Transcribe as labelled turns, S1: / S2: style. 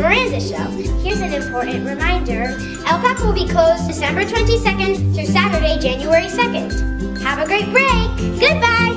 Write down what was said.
S1: Miranda Show. Here's an important reminder. LPAC will be closed December 22nd through Saturday, January 2nd. Have a great break. Goodbye.